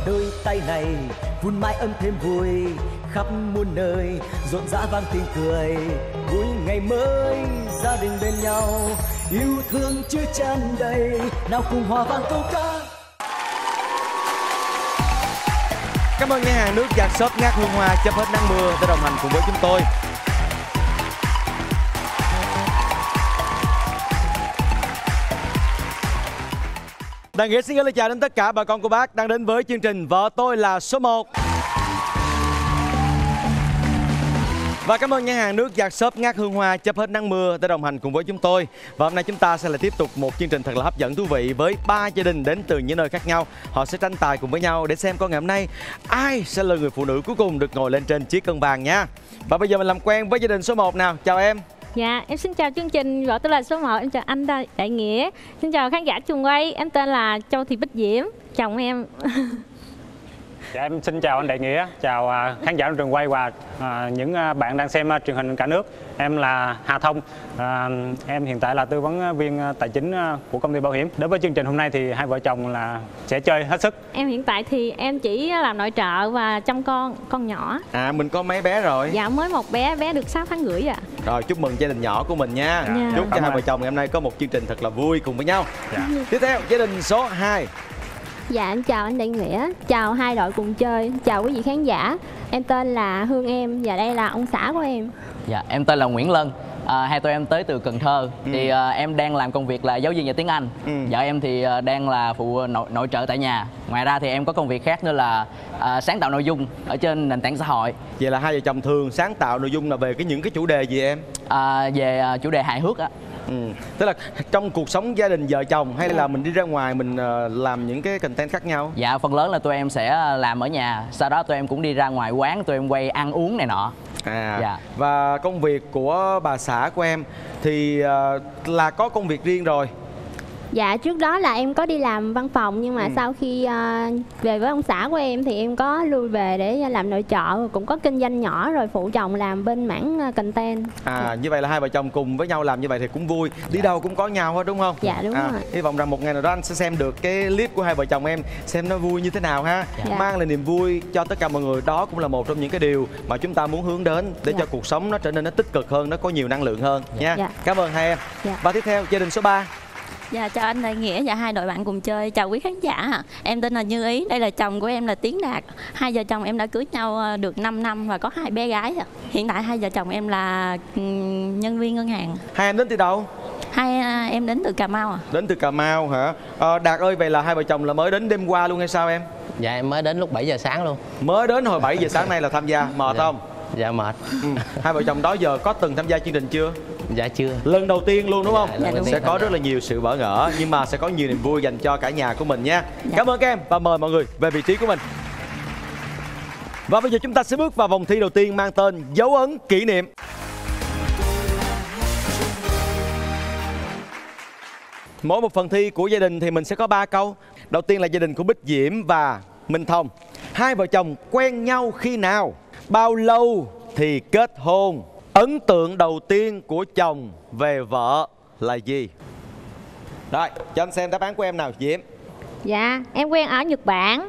đôi tay này vun mãi ấm thêm vui, khắp muôn nơi rộn rã vang tiếng cười. Vui ngày mới gia đình bên nhau, yêu thương chứa chan đầy, nào cùng hòa vang câu ca. Cảm ơn nhà hàng nước và shop Ngát Hương Hoa chấp hết nắng mưa đã đồng hành cùng với chúng tôi. Đàn Nghĩa xin gửi lời chào đến tất cả bà con cô bác đang đến với chương trình Vợ Tôi Là Số 1. Và cảm ơn nhà hàng nước và shop Ngát Hương Hoa chấp hết nắng mưa đã đồng hành cùng với chúng tôi. Và hôm nay chúng ta sẽ lại tiếp tục một chương trình thật là hấp dẫn thú vị với 3 gia đình đến từ những nơi khác nhau. Họ sẽ tranh tài cùng với nhau để xem coi ngày hôm nay ai sẽ là người phụ nữ cuối cùng được ngồi lên trên chiếc cân vàng nha. Và bây giờ mình làm quen với gia đình số 1 nào. Chào em. Dạ, em xin chào chương trình Vợ Tôi Là Số 1. Em chào anh Đại Nghĩa. Xin chào khán giả trường quay. Em tên là Châu Thị Bích Diễm, chồng em. Dạ, em xin chào anh Đại Nghĩa, chào khán giả trường quay và những bạn đang xem truyền hình cả nước. Em là Hà Thông, em hiện tại là tư vấn viên tài chính của công ty bảo hiểm. Đối với chương trình hôm nay thì hai vợ chồng là sẽ chơi hết sức. Em hiện tại thì em chỉ làm nội trợ và chăm con nhỏ. À, mình có mấy bé rồi? Dạ, mới một bé được 6 tháng rưỡi ạ. Rồi, chúc mừng gia đình nhỏ của mình nha. Dạ. Chúc cho hai vợ chồng ngày hôm nay có một chương trình thật là vui cùng với nhau. Dạ. Tiếp theo, gia đình số 2. Dạ, em chào anh Đại Nghĩa, chào hai đội cùng chơi, chào quý vị khán giả. Em tên là Hương Em và đây là ông xã của em. Dạ, em tên là Nguyễn Lân. Hai tụi em tới từ Cần Thơ. Thì em đang làm công việc là giáo viên dạy tiếng Anh. Vợ em thì đang là phụ nội trợ tại nhà. Ngoài ra thì em có công việc khác nữa là sáng tạo nội dung ở trên nền tảng xã hội. Vậy là hai vợ chồng thường sáng tạo nội dung là về những cái chủ đề gì em? Về chủ đề hài hước á. Tức là trong cuộc sống gia đình vợ chồng hay là mình đi ra ngoài mình làm những cái content khác nhau? Dạ, phần lớn là tụi em sẽ làm ở nhà. Sau đó tụi em cũng đi ra ngoài quán, tụi em quay ăn uống này nọ. Dạ. Và công việc của bà xã của em thì là có công việc riêng rồi. Dạ, trước đó là em có đi làm văn phòng nhưng mà sau khi về với ông xã của em thì em có lui về để làm nội trợ, cũng có kinh doanh nhỏ rồi phụ chồng làm bên mảng content. Như vậy là hai vợ chồng cùng với nhau làm như vậy thì cũng vui. Đi đâu cũng có nhau hết đúng không? Dạ, đúng rồi. Hy vọng rằng một ngày nào đó anh sẽ xem được cái clip của hai vợ chồng em, xem nó vui như thế nào ha. Mang lại niềm vui cho tất cả mọi người. Đó cũng là một trong những cái điều mà chúng ta muốn hướng đến để cho cuộc sống nó trở nên nó tích cực hơn, nó có nhiều năng lượng hơn nha. Cảm ơn hai em. Và tiếp theo, gia đình số 3. Dạ, chào anh Đại Nghĩa và hai đội bạn cùng chơi, chào quý khán giả. Em tên là Như Ý, đây là chồng của em là Tiến Đạt. Hai vợ chồng em đã cưới nhau được 5 năm và có 2 bé gái. Hiện tại hai vợ chồng em là nhân viên ngân hàng. Hai em đến từ đâu? Hai em đến từ Cà Mau. Đến từ Cà Mau hả? Đạt ơi, vậy là hai vợ chồng là mới đến đêm qua luôn hay sao em? Dạ, em mới đến lúc 7 giờ sáng luôn. Mới đến hồi 7 giờ sáng nay là tham gia, mệt không? Dạ, mệt. Hai vợ chồng đó giờ có từng tham gia chương trình chưa? Dạ, chưa. Lần đầu tiên luôn đúng không? Dạ, đúng. Sẽ có rất là nhiều sự bỡ ngỡ nhưng mà sẽ có nhiều niềm vui dành cho cả nhà của mình nha. Cảm ơn các em và mời mọi người về vị trí của mình. Và bây giờ chúng ta sẽ bước vào vòng thi đầu tiên mang tên Dấu ấn kỷ niệm. Mỗi một phần thi của gia đình thì mình sẽ có 3 câu. Đầu tiên là gia đình của Bích Diễm và Minh Thông. Hai vợ chồng quen nhau khi nào? Bao lâu thì kết hôn? Ấn tượng đầu tiên của chồng về vợ là gì? Rồi, cho anh xem đáp án của em nào, Diễm. Dạ, em quen ở Nhật Bản.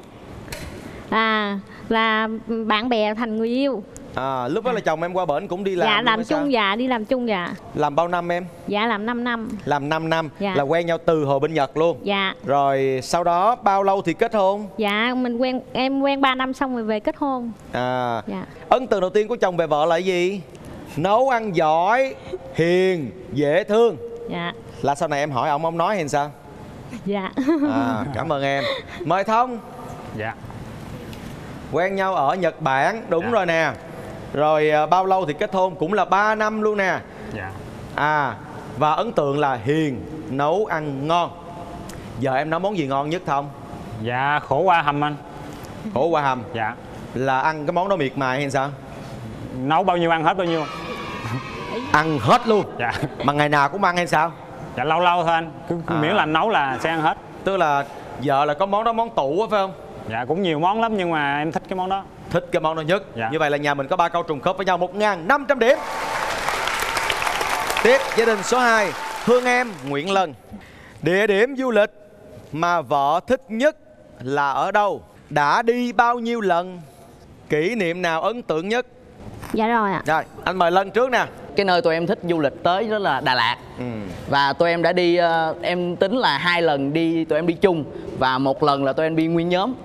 Là bạn bè thành người yêu. Lúc đó là chồng em qua bển cũng đi làm. Dạ, làm chung. Dạ, đi làm chung. Dạ. Làm bao năm em? Dạ, làm 5 năm. Làm 5 năm. Dạ. Là quen nhau từ hồi bên Nhật luôn. Dạ. Rồi sau đó bao lâu thì kết hôn? Dạ, em quen 3 năm xong rồi về kết hôn. Dạ. Ấn tượng đầu tiên của chồng về vợ là gì? Nấu ăn giỏi, hiền, dễ thương. Dạ. Là sau này em hỏi ông nói hay sao? Dạ. Cảm ơn em. Mời Thông. Dạ. Quen nhau ở Nhật Bản, đúng rồi nè. Rồi bao lâu thì kết hôn? Cũng là 3 năm luôn nè. Dạ. Và ấn tượng là hiền, nấu ăn ngon. Giờ em nấu món gì ngon nhất Thông? Dạ, khổ qua hầm anh. Khổ qua hầm. Dạ. Là ăn cái món đó miệt mài hay sao? Nấu bao nhiêu ăn hết bao nhiêu. Ăn hết luôn? Dạ. Mà ngày nào cũng ăn hay sao? Dạ, lâu lâu thôi anh. Miễn là nấu là sẽ ăn hết. Tức là vợ là có món đó món tủ á phải không? Dạ, cũng nhiều món lắm nhưng mà em thích cái món đó. Thích cái món đó nhất. Dạ. Như vậy là nhà mình có 3 câu trùng khớp với nhau, 1.500 điểm. Tiếp, gia đình số 2, Hương Em, Nguyễn Lân. Địa điểm du lịch mà vợ thích nhất là ở đâu? đã đi bao nhiêu lần? Kỷ niệm nào ấn tượng nhất? Dạ rồi ạ. Rồi, anh mời Lân trước nè. Cái nơi tụi em thích du lịch tới đó là Đà Lạt. Và tụi em đã đi, em tính là 2 lần đi, tụi em đi chung. Và 1 lần là tụi em đi nguyên nhóm.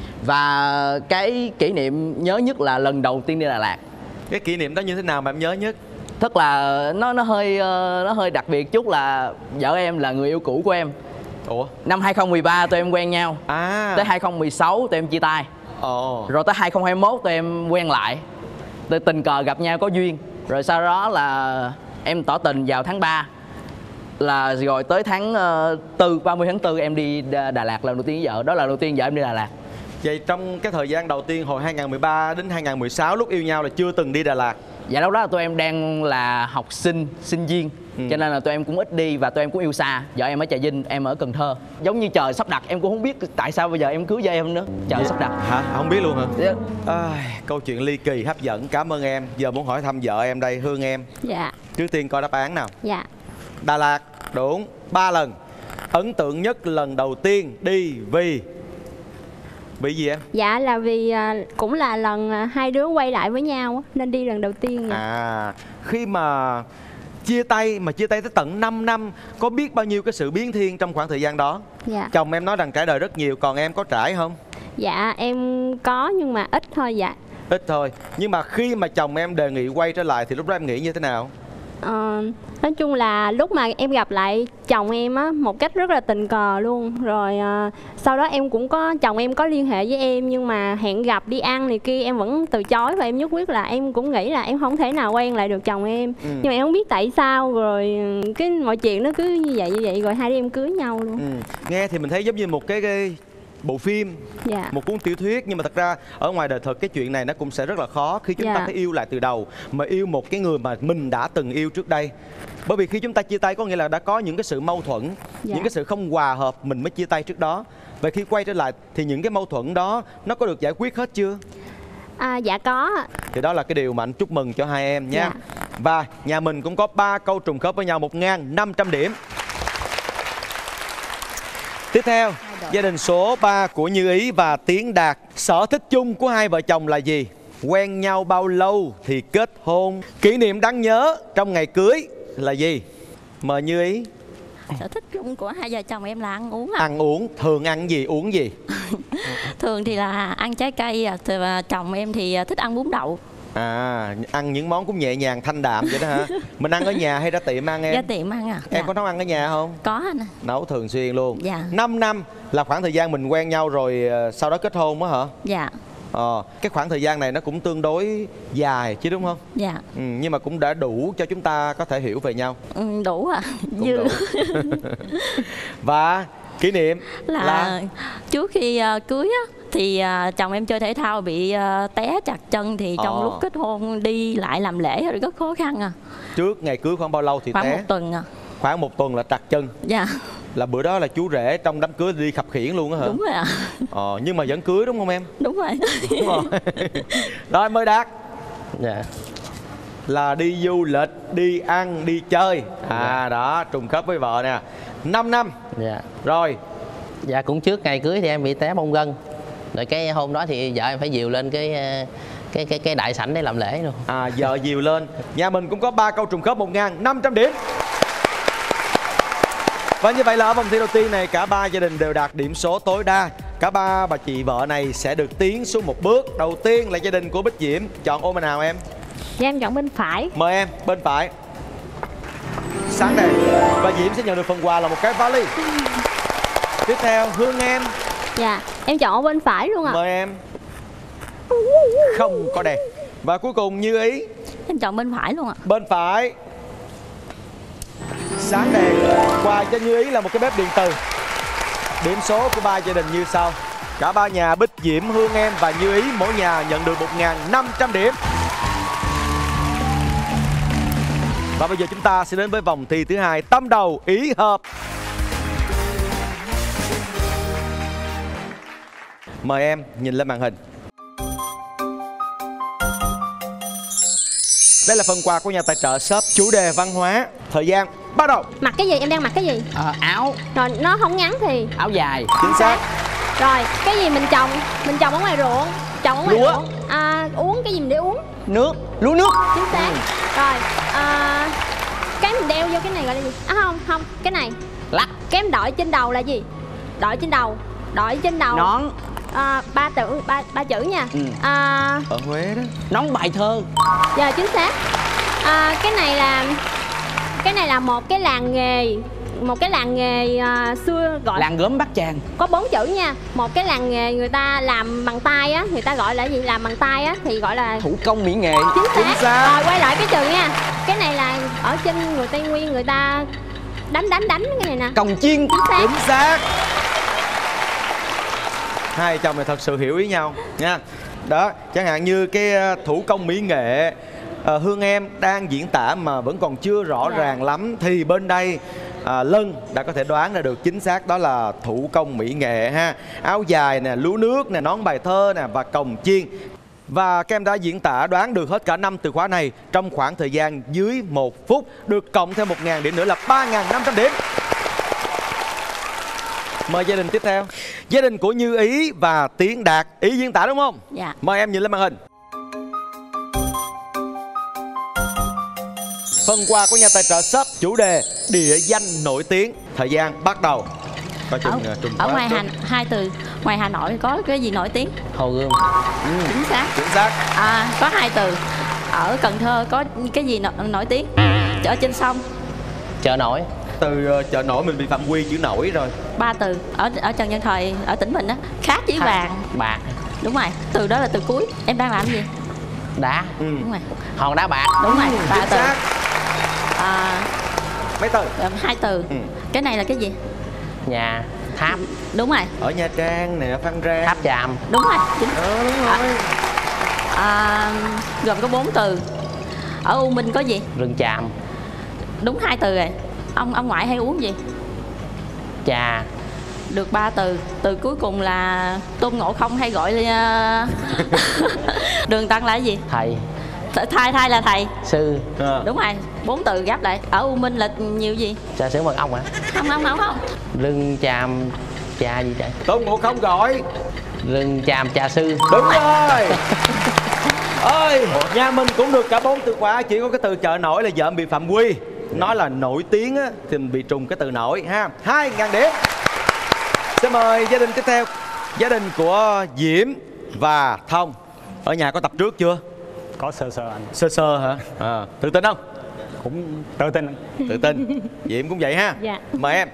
Và cái kỷ niệm nhớ nhất là lần đầu tiên đi Đà Lạt. Cái kỷ niệm đó như thế nào mà em nhớ nhất? Tức là nó hơi đặc biệt chút là vợ em là người yêu cũ của em. Ủa? Năm 2013 tụi em quen nhau. Tới 2016 tụi em chia tay. Rồi tới 2021 tụi em quen lại. Tụi tình cờ gặp nhau có duyên. Rồi sau đó là em tỏ tình vào tháng 3. Là rồi tới tháng 4, 30 tháng 4 em đi Đà Lạt lần đầu tiên với vợ. Đó là lần đầu tiên vợ em đi Đà Lạt. Vậy trong cái thời gian đầu tiên hồi 2013 đến 2016 lúc yêu nhau là chưa từng đi Đà Lạt? Dạ lúc đó là tụi em đang là học sinh, sinh viên. Cho nên là tụi em cũng ít đi và tụi em cũng yêu xa. Vợ em ở Trà Vinh, em ở Cần Thơ. Giống như trời sắp đặt, em cũng không biết tại sao bây giờ em cưới với em nữa. Trời sắp đặt. Hả? Không biết luôn hả? Dạ. Câu chuyện ly kỳ hấp dẫn, cảm ơn em. Giờ muốn hỏi thăm vợ em đây, Hương em. Dạ. Trước tiên coi đáp án nào. Dạ. Đà Lạt, đúng 3 lần. Ấn tượng nhất lần đầu tiên đi vì gì em? Dạ là vì cũng là lần hai đứa quay lại với nhau nên đi lần đầu tiên. Khi mà chia tay tới tận 5 năm, có biết bao nhiêu cái sự biến thiên trong khoảng thời gian đó? Dạ. Chồng em nói rằng trải đời rất nhiều, còn em có trải không? Dạ em có nhưng mà ít thôi dạ. Ít thôi. Nhưng mà khi mà chồng em đề nghị quay trở lại thì lúc đó em nghĩ như thế nào? Nói chung là lúc mà em gặp lại chồng em á, một cách rất là tình cờ luôn. Rồi sau đó em cũng có, chồng em có liên hệ với em nhưng mà hẹn gặp đi ăn này kia em vẫn từ chối. Và em nhất quyết là em cũng nghĩ là em không thể nào quen lại được chồng em. Nhưng mà em không biết tại sao, rồi cái mọi chuyện nó cứ như vậy rồi hai đứa em cưới nhau luôn. Nghe thì mình thấy giống như một cái bộ phim, một cuốn tiểu thuyết, nhưng mà thật ra ở ngoài đời thực cái chuyện này nó cũng sẽ rất là khó khi chúng ta phải yêu lại từ đầu, mà yêu một cái người mà mình đã từng yêu trước đây. Bởi vì khi chúng ta chia tay có nghĩa là đã có những cái sự mâu thuẫn, những cái sự không hòa hợp mình mới chia tay trước đó. Và khi quay trở lại thì những cái mâu thuẫn đó nó có được giải quyết hết chưa? Dạ có. Thì đó là cái điều mà anh chúc mừng cho hai em nha. Và nhà mình cũng có 3 câu trùng khớp với nhau, 1.500 điểm. Tiếp theo, gia đình số 3 của Như Ý và Tiến Đạt. Sở thích chung của hai vợ chồng là gì? Quen nhau bao lâu thì kết hôn? Kỷ niệm đáng nhớ trong ngày cưới là gì? Mời Như Ý. Sở thích chung của hai vợ chồng em là ăn uống. Ăn uống, thường ăn gì, uống gì? Thường thì là ăn trái cây, và chồng em thì thích ăn bún đậu. Ăn những món cũng nhẹ nhàng thanh đạm vậy đó hả? Mình ăn ở nhà hay ra tiệm ăn em? Ra tiệm ăn à. Em có nấu ăn ở nhà không? Có anh. Nấu thường xuyên luôn. 5 năm là khoảng thời gian mình quen nhau rồi sau đó kết hôn á hả? Dạ. Cái khoảng thời gian này nó cũng tương đối dài chứ đúng không? Dạ. Nhưng mà cũng đã đủ cho chúng ta có thể hiểu về nhau. Đủ à. Cũng đủ. Và kỷ niệm là trước khi cưới á thì chồng em chơi thể thao bị té chặt chân, thì trong lúc kết hôn đi lại làm lễ rồi rất khó khăn à. Trước ngày cưới khoảng bao lâu thì khoảng té? Khoảng 1 tuần à. Khoảng 1 tuần là trật chân. Dạ. Là bữa đó là chú rể trong đám cưới đi khập khiễng luôn á hả? Đúng rồi ạ. Nhưng mà vẫn cưới đúng không em? Đúng rồi. Đúng rồi. Rồi mời Đạt. Dạ. Là đi du lịch, đi ăn, đi chơi. Đó, trùng khớp với vợ nè. 5 năm. Dạ. Rồi. Dạ cũng trước ngày cưới thì em bị té bong gân. Rồi cái hôm đó thì vợ em phải dìu lên cái đại sảnh để làm lễ luôn. Vợ dìu lên. Nhà mình cũng có 3 câu trùng khớp, 1.500 điểm. Và như vậy là ở vòng thi đầu tiên này cả 3 gia đình đều đạt điểm số tối đa. Cả 3 bà chị vợ này sẽ được tiến xuống một bước. Đầu tiên là gia đình của Bích Diễm. Chọn ô bên nào em? Dạ em chọn bên phải. Mời em, bên phải. Sáng đèn. Và Diễm sẽ nhận được phần quà là một cái vali. Tiếp theo Hương em. Dạ em chọn ở bên phải luôn ạ. Mời em. Không có đèn. Và cuối cùng Như Ý. Em chọn bên phải luôn ạ. Bên phải. Sáng đèn. Quà cho Như Ý là một cái bếp điện từ. Điểm số của 3 gia đình như sau. Cả 3 nhà Bích Diễm, Hương em và Như Ý mỗi nhà nhận được 1.500 điểm. Và bây giờ chúng ta sẽ đến với vòng thi thứ hai, tâm đầu ý hợp. Mời em nhìn lên màn hình. Đây là phần quà của nhà tài trợ shop chủ đề văn hóa. Thời gian bắt đầu. Mặc cái gì? Em đang mặc cái gì? Áo. Rồi nó không ngắn thì áo dài. Chính xác. Rồi, cái gì mình trồng ở ngoài ruộng, trồng ở ngoài Lúa. ruộng. Uống cái gì mình để uống? Nước. Lúa nước. Chính xác. Rồi, cái mình đeo vô cái này gọi là gì? Không, cái này. Lắc. Cái em đội trên đầu là gì? Đội trên đầu. Nón. Ba chữ nha. Ở Huế đó. Nón bài thơ. Giờ chính xác. Cái này là một cái làng nghề xưa gọi Làng gốm Bát Tràng. có 4 chữ nha. Một cái làng nghề người ta làm bằng tay á, người ta gọi là gì? Làm bằng tay á thì gọi là Thủ công mỹ nghệ. chính xác. Rồi quay lại cái từ nha. Cái này là ở trên người Tây Nguyên người ta đánh cái này nè. Cồng chiên. Chính xác. Hai chồng này thật sự hiểu ý nhau nha. Đó, chẳng hạn như cái thủ công mỹ nghệ Hương em đang diễn tả mà vẫn còn chưa rõ ràng lắm, thì bên đây Lân đã có thể đoán ra được chính xác đó là thủ công mỹ nghệ ha. Áo dài nè, lúa nước nè, nón bài thơ nè và cồng chiên. Và các em đã diễn tả đoán được hết cả 5 từ khóa này trong khoảng thời gian dưới 1 phút, được cộng thêm 1.000 điểm nữa là 3.500 điểm. Mời gia đình tiếp theo. Gia đình của Như Ý và Tiến Đạt. Ý diễn tả đúng không? Dạ. Mời em nhìn lên màn hình. Phần quà của nhà tài trợ shop, chủ đề địa danh nổi tiếng. Thời gian bắt đầu. Ở ngoài hai từ ngoài Hà Nội có cái gì nổi tiếng? Hồ Gươm. Chính xác. Có 2 từ. Ở Cần Thơ có cái gì nổi tiếng? Ở trên sông. Chợ nổi. Từ chợ nổi mình bị phạm quy chữ nổi rồi. 3 từ. Ở Trần Văn Thời, ở tỉnh mình á. Khác với vàng. Bạc. Đúng rồi. Từ đó là từ cuối. Em đang làm gì? Đá. Đúng rồi. Hòn đá bạc. Đúng rồi. 3 từ. Mấy từ? 2 từ. Cái này là cái gì? Nhà. Tháp. Đúng rồi. Ở Nha Trang nè, Phan Rang. Tháp Chàm. Đúng rồi. Chính. Đúng rồi. Gồm có 4 từ. Ở U Minh có gì? Rừng Chàm. Đúng 2 từ rồi. Ông ngoại hay uống gì? Trà. Được 3 từ. Từ cuối cùng là Tôn Ngộ Không hay gọi là Đường Tăng là cái gì? Thầy. Thai là thầy. Sư. Đúng rồi. 4 từ ghép lại. Ở U Minh là nhiều gì? Trà sữa mật ong hả? Không. Rừng Chàm. Trà gì vậy? Tôn Ngộ Không gọi Rừng Chàm trà sư. đúng rồi. Ơi, nhà mình cũng được cả 4 từ khóa, chỉ có cái từ chợ nổi là vợ bị phạm quy. Nói là nổi tiếng á, thì mình bị trùng cái từ nổi ha. 2.000 điểm. Xin mời gia đình tiếp theo. Gia đình của Diễm và Thông. Ở nhà có tập trước chưa? Có sơ anh. Sơ hả? Tự tin không? Cũng tự tin. Tự tin. Diễm cũng vậy ha. Dạ. Mời em.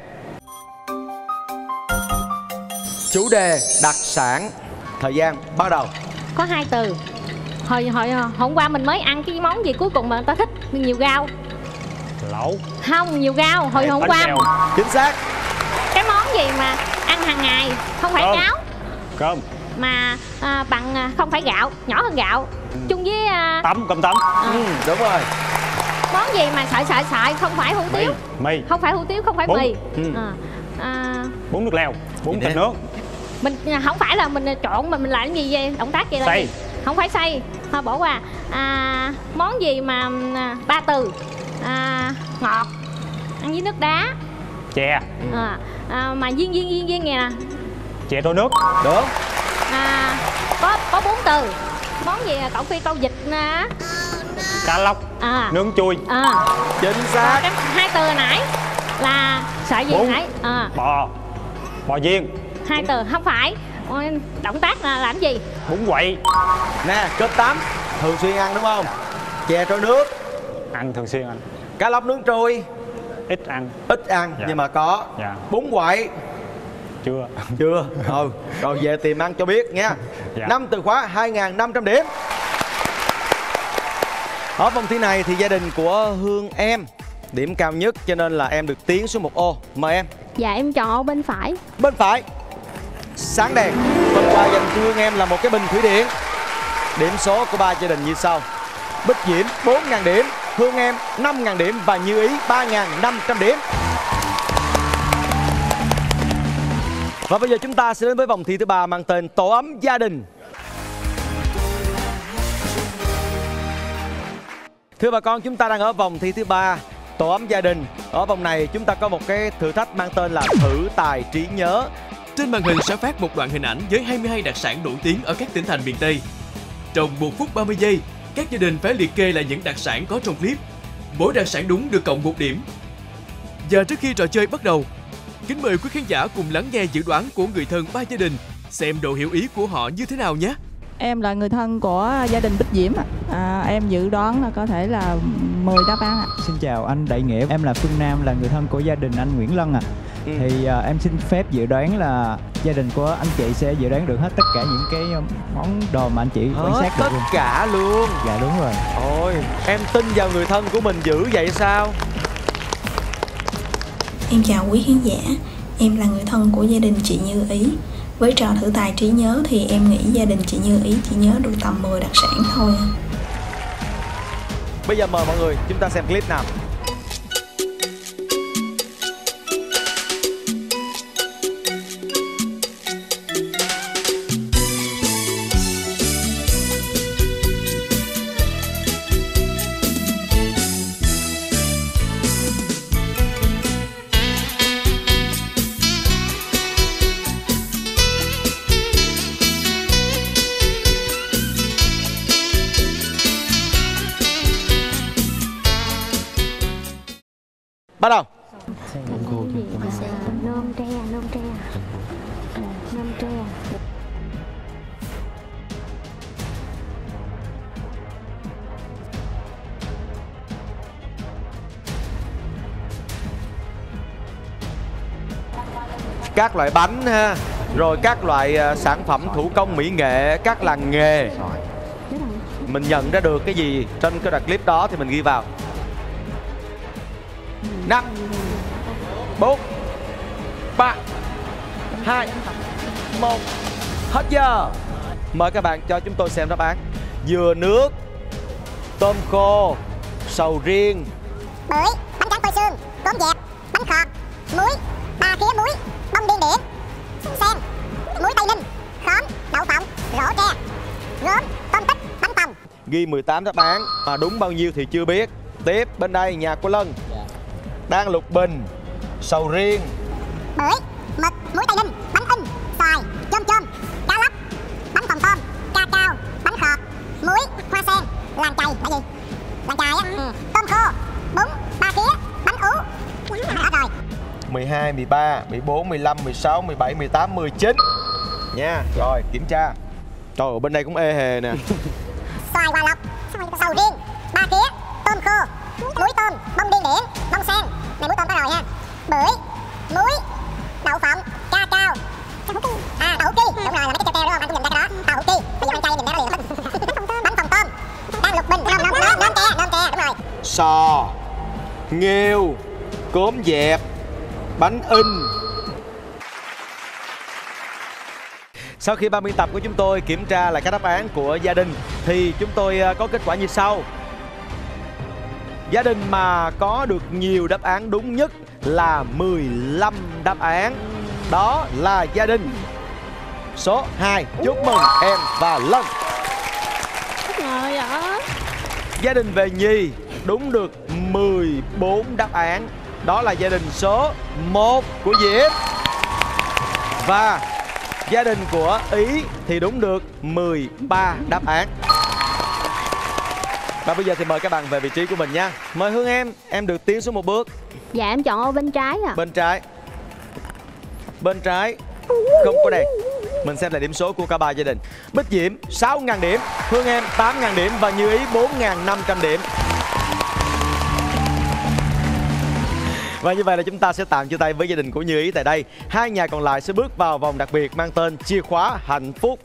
Chủ đề đặc sản. Thời gian bắt đầu. Có 2 từ. Hôm qua mình mới ăn cái món gì cuối cùng mà người ta thích nhiều rau. Lẩu. Không, nhiều rau. Hôm Bánh qua xèo. Chính xác. cái món gì mà ăn hàng ngày, không phải Cơm. cháo Cơm. mà bằng không phải gạo, nhỏ hơn gạo, chung với Cơm tấm. Đúng rồi. món gì mà sợi không phải hủ tiếu, Mì. không phải hủ tiếu, không phải Bún. mì. Bún nước lèo. Bún thịt nước. Mình không phải là mình trộn mà mình làm cái gì vậy, động tác vậy là Xay. gì? Không phải xay, thôi bỏ qua. Món gì mà 3 từ, ngọt, ăn với nước đá, Chè. mà viên nghe nè. Chè trôi nước. Được. Có 4 từ. Món gì cậu Phi câu vịt nè. Cá lóc. Nướng chui. Chính xác. Cái 2 từ hồi nãy là sợi gì Bún. nãy? Bò viên. 2 từ không phải. Động tác là làm gì? Bún quậy. Nè, cơm tấm thường xuyên ăn đúng không? Chè trôi nước. Ăn thường xuyên anh. Cá lóc nướng trôi. Ít ăn. Ít ăn. Dạ. Nhưng mà có. Dạ. Bún quậy. Chưa. Rồi về tìm ăn cho biết nha. Dạ. 5 từ khóa, 2.500 điểm. Ở vòng thi này thì gia đình của Hương em điểm cao nhất, cho nên là em được tiến xuống 1 ô. Mời em. Dạ em chọn ô bên phải. Bên phải. Sáng đèn. Phần quà dành cho Hương em là một cái bình thủy điện. Điểm số của 3 gia đình như sau: Bích Diễm 4.000 điểm, Hương em 5.000 điểm và Như Ý 3.500 điểm. Và bây giờ chúng ta sẽ đến với vòng thi thứ 3 mang tên Tổ ấm gia đình. Thưa bà con, chúng ta đang ở vòng thi thứ 3 Tổ ấm gia đình. Ở vòng này chúng ta có một cái thử thách mang tên là thử tài trí nhớ. Trên màn hình sẽ phát một đoạn hình ảnh với 22 đặc sản nổi tiếng ở các tỉnh thành miền Tây. Trong 1 phút 30 giây, các gia đình phải liệt kê lại những đặc sản có trong clip. Mỗi đặc sản đúng được cộng 1 điểm. Và trước khi trò chơi bắt đầu, kính mời quý khán giả cùng lắng nghe dự đoán của người thân 3 gia đình, xem độ hiểu ý của họ như thế nào nhé. Em là người thân của gia đình Bích Diễm. Em dự đoán là có thể là 10 đáp án ạ. Xin chào anh Đại Nghĩa, em là Phương Nam, là người thân của gia đình anh Nguyễn Lân ạ. Thì em xin phép dự đoán là gia đình của anh chị sẽ dự đoán được hết tất cả những cái món đồ mà anh chị quan sát được tất luôn. cả luôn. Dạ đúng rồi. Ôi, em tin vào người thân của mình dữ vậy sao? Em chào quý khán giả, em là người thân của gia đình chị Như Ý. Với trò thử tài trí nhớ thì em nghĩ gia đình chị Như Ý chỉ nhớ được tầm 10 đặc sản thôi. Bây giờ mời mọi người chúng ta xem clip nào. Bắt đầu. Nôm tre. Các loại bánh ha, rồi các loại sản phẩm thủ công mỹ nghệ, các làng nghề. Mình nhận ra được cái gì trên cái đoạn clip đó thì mình ghi vào. 5 4 3 2 1. Hết giờ. Mời các bạn cho chúng tôi xem đáp án. Dừa nước, tôm khô, sầu riêng, bưởi, bánh tráng phơi sương, tôm dẹp, bánh khọt, muối, ba khía muối, bông điên điển, sen, muối Tây Ninh, khóm, đậu phộng, rổ tre, gốm, tôm tích, bánh tòng. Ghi 18 đáp án mà đúng bao nhiêu thì chưa biết. Tiếp bên đây nhà của Lân. Đan lục bình, sầu riêng, bưởi, mực, muối Tây Ninh, bánh in, xoài, chôm chôm, cá lóc, bánh phồng tôm, ca cao, bánh khọt, muối, hoa sen, làng chày là gì? Làng chài á, tôm khô, bún, ba khía, bánh ú. Đó rồi. 12, 13, 14, 15, 16, 17, 18, 19 nha. Rồi kiểm tra. Trời ơi, bên đây cũng ê hề nè. Xoài Hòa Lộc, sầu riêng, ba khía, tôm khô, muối tôm, bông điên điển, bông sen. Này muối tôm có rồi ha. Bưởi, muối, đậu phộng, ca cao. Đậu ki. Đúng rồi, là mấy cái treo đúng không? Anh cũng nhìn ra cái đó. Đậu ki. Bây giờ ăn chay nhìn ra nó liền. Bánh phồng tôm, đan lục bình, nôm tre, đúng rồi. Sò, nghêu, cốm dẹp, bánh in. Sau khi ban biên tập của chúng tôi kiểm tra lại các đáp án của gia đình thì chúng tôi có kết quả như sau. Gia đình mà có được nhiều đáp án đúng nhất là 15 đáp án. Đó là gia đình số 2. Chúc mừng em và Lân. Trời ơi. Gia đình về nhì đúng được 14 đáp án. Đó là gia đình số 1 của Diễm. Và gia đình của Ý thì đúng được 13 đáp án. Và bây giờ thì mời các bạn về vị trí của mình nha. Mời Hương em được tiến xuống một bước. Dạ em chọn ô bên trái ạ. Bên trái. Bên trái không có đèn. Mình xem lại điểm số của cả ba gia đình. Bích Diễm 6.000 điểm, Hương em 8.000 điểm và Như Ý 4.500 điểm. Và như vậy là chúng ta sẽ tạm chia tay với gia đình của Như Ý tại đây. Hai nhà còn lại sẽ bước vào vòng đặc biệt mang tên chìa khóa hạnh phúc.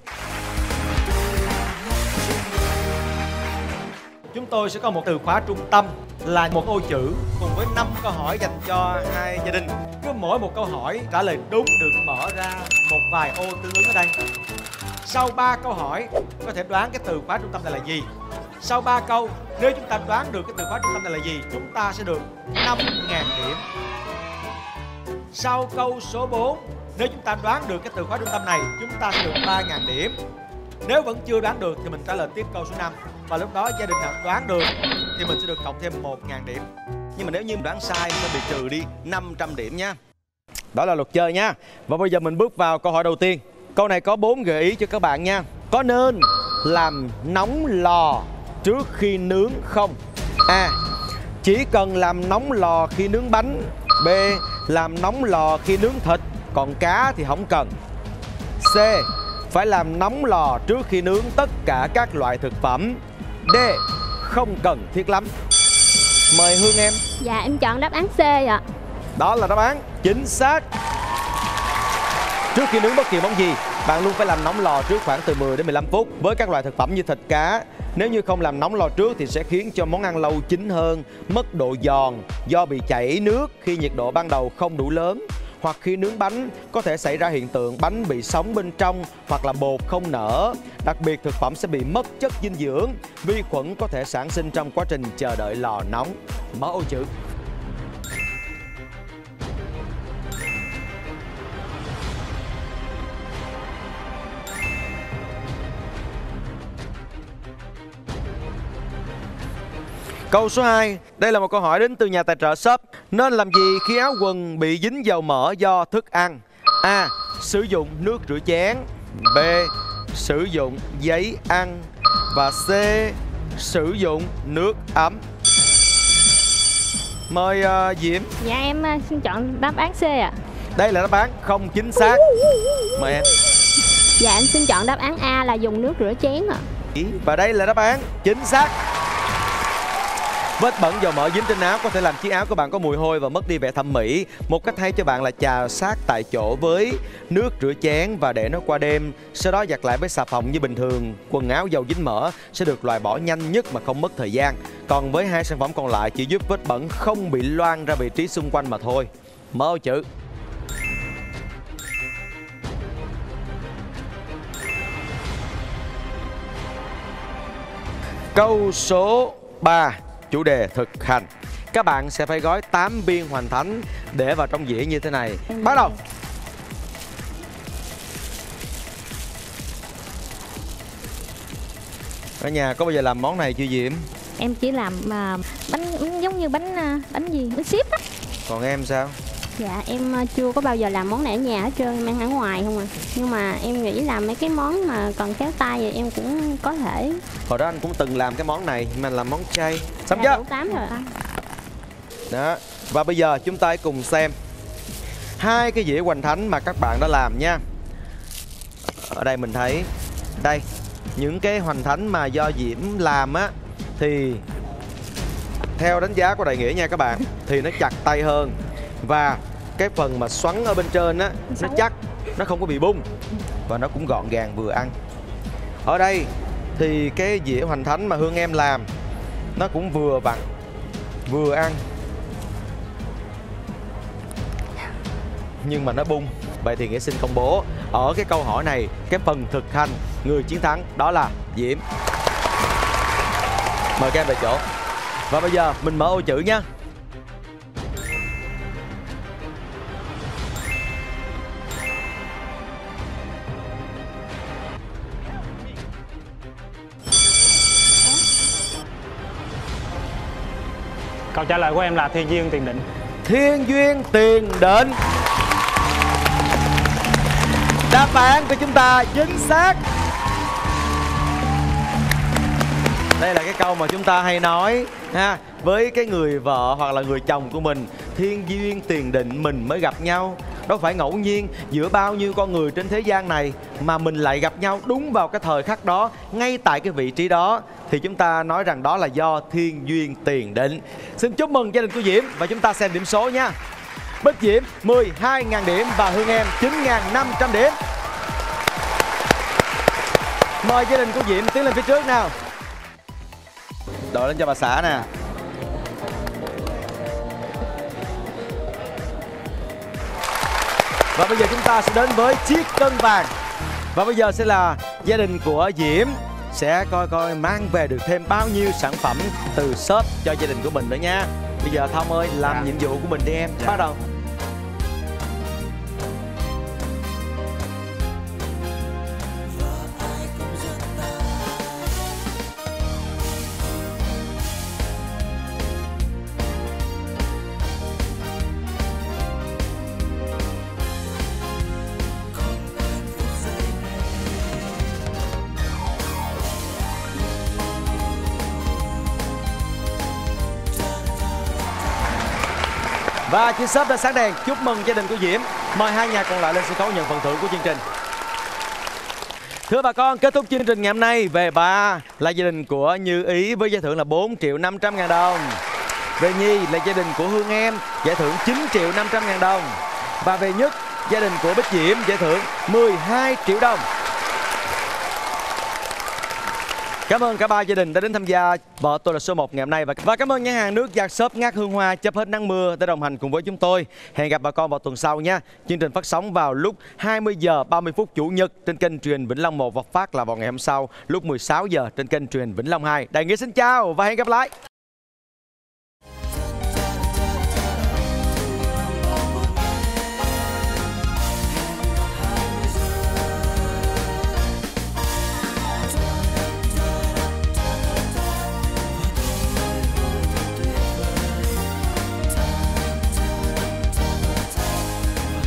Chúng tôi sẽ có một từ khóa trung tâm là một ô chữ cùng với 5 câu hỏi dành cho hai gia đình. Cứ mỗi một câu hỏi trả lời đúng được mở ra một vài ô tương ứng ở đây. Sau 3 câu hỏi có thể đoán cái từ khóa trung tâm này là gì. Sau 3 câu, nếu chúng ta đoán được cái từ khóa trung tâm này là gì, chúng ta sẽ được 5.000 điểm. Sau câu số 4, nếu chúng ta đoán được cái từ khóa trung tâm này, chúng ta sẽ được 3.000 điểm. Nếu vẫn chưa đoán được thì mình trả lời tiếp câu số 5. Và lúc đó gia đình nào đoán được thì mình sẽ được cộng thêm 1.000 điểm. Nhưng mà nếu như đoán sai mình sẽ bị trừ đi 500 điểm nha. Đó là luật chơi nha. Và bây giờ mình bước vào câu hỏi đầu tiên. Câu này có 4 gợi ý cho các bạn nha. Có nên làm nóng lò trước khi nướng không? A. Chỉ cần làm nóng lò khi nướng bánh. B. Làm nóng lò khi nướng thịt, còn cá thì không cần. C. Phải làm nóng lò trước khi nướng tất cả các loại thực phẩm. D. Không cần thiết lắm. Mời Hương em. Dạ em chọn đáp án C ạ. Đó là đáp án chính xác. Trước khi nướng bất kỳ món gì, bạn luôn phải làm nóng lò trước khoảng từ 10 đến 15 phút. Với các loại thực phẩm như thịt, cá, nếu như không làm nóng lò trước thì sẽ khiến cho món ăn lâu chín hơn, mất độ giòn do bị chảy nước khi nhiệt độ ban đầu không đủ lớn. Hoặc khi nướng bánh có thể xảy ra hiện tượng bánh bị sống bên trong hoặc là bột không nở. Đặc biệt thực phẩm sẽ bị mất chất dinh dưỡng, vi khuẩn có thể sản sinh trong quá trình chờ đợi lò nóng. Mở ô chữ. Câu số 2, đây là một câu hỏi đến từ nhà tài trợ shop. Nên làm gì khi áo quần bị dính dầu mỡ do thức ăn? A. Sử dụng nước rửa chén. B. Sử dụng giấy ăn. Và C. Sử dụng nước ấm. Mời Diễm. Dạ em xin chọn đáp án C ạ. Đây là đáp án không chính xác. Mời em. Dạ em xin chọn đáp án A là dùng nước rửa chén ạ. Và đây là đáp án chính xác. Vết bẩn dầu mỡ dính trên áo có thể làm chiếc áo của bạn có mùi hôi và mất đi vẻ thẩm mỹ. Một cách hay cho bạn là chà sát tại chỗ với nước rửa chén và để nó qua đêm. Sau đó giặt lại với xà phòng như bình thường. Quần áo dầu dính mỡ sẽ được loại bỏ nhanh nhất mà không mất thời gian. Còn với hai sản phẩm còn lại chỉ giúp vết bẩn không bị loang ra vị trí xung quanh mà thôi. Mở ô chữ. Câu số 3. Chủ đề thực hành. Các bạn sẽ phải gói 8 viên hoành thánh để vào trong dĩa như thế này. Bắt đầu. Ở nhà có bao giờ làm món này chưa Diễm? Em chỉ làm bánh giống như bánh gì? Bánh xíp á. Còn em sao? Dạ em chưa có bao giờ làm món này ở nhà hết trơn, em ăn ở ngoài không à. Nhưng mà em nghĩ làm mấy cái món mà cần khéo tay thì em cũng có thể. Hồi đó anh cũng từng làm cái món này, mà làm món chay. Xong Dạ, chưa? đủ 8 rồi anh. Đó. Và bây giờ chúng ta hãy cùng xem hai cái dĩa hoành thánh mà các bạn đã làm nha. Ở đây mình thấy đây, những cái hoành thánh mà do Diễm làm á thì theo đánh giá của Đại Nghĩa nha các bạn, thì nó chặt tay hơn. Và cái phần mà xoắn ở bên trên á, nó chắc, nó không có bị bung. Và nó cũng gọn gàng vừa ăn. Ở đây thì cái dĩa hoành thánh mà Hương em làm nó cũng vừa vặn, vừa ăn, nhưng mà nó bung. Vậy thì Nghĩa xin công bố ở cái câu hỏi này, cái phần thực hành, người chiến thắng đó là Diễm. Mời các em về chỗ. Và bây giờ mình mở ô chữ nha. Câu trả lời của em là thiên duyên tiền định. Thiên duyên tiền định. Đáp án của chúng ta chính xác. Đây là cái câu mà chúng ta hay nói ha, với cái người vợ hoặc là người chồng của mình. Thiên duyên tiền định mình mới gặp nhau. Đâu phải ngẫu nhiên giữa bao nhiêu con người trên thế gian này mà mình lại gặp nhau đúng vào cái thời khắc đó, ngay tại cái vị trí đó. Thì chúng ta nói rằng đó là do thiên duyên tiền định. Xin chúc mừng gia đình của Diễm và chúng ta xem điểm số nha. Bích Diễm 12.000 điểm và Hương em 9.500 điểm. Mời gia đình của Diễm tiến lên phía trước nào. Đội lên cho bà xã nè. Và bây giờ chúng ta sẽ đến với chiếc cân vàng. Và bây giờ sẽ là gia đình của Diễm sẽ coi mang về được thêm bao nhiêu sản phẩm từ shop cho gia đình của mình nữa nha. Bây giờ Thông ơi, làm nhiệm vụ của mình đi em. Bắt đầu. Và chị Shop đã sáng đèn. Chúc mừng gia đình của Diễm. Mời hai nhà còn lại lên sân khấu nhận phần thưởng của chương trình. Thưa bà con, kết thúc chương trình ngày hôm nay. Về ba là gia đình của Như Ý với giải thưởng là 4.500.000 đồng. Về Nhi là gia đình của Hương Em, giải thưởng 9.500.000 đồng. Và về Nhất, gia đình của Bích Diễm, giải thưởng 12 triệu đồng. Cảm ơn cả ba gia đình đã đến tham gia Vợ Tôi Là Số 1 ngày hôm nay. Và cảm ơn nhãn hàng nước giặt Shop Ngát Hương Hoa chấp hết nắng mưa đã đồng hành cùng với chúng tôi. Hẹn gặp bà con vào tuần sau nha. Chương trình phát sóng vào lúc 20 giờ 30 phút Chủ nhật trên kênh truyền Vĩnh Long 1 và phát là vào ngày hôm sau lúc 16 giờ trên kênh truyền Vĩnh Long 2. Đại Nghĩa xin chào và hẹn gặp lại.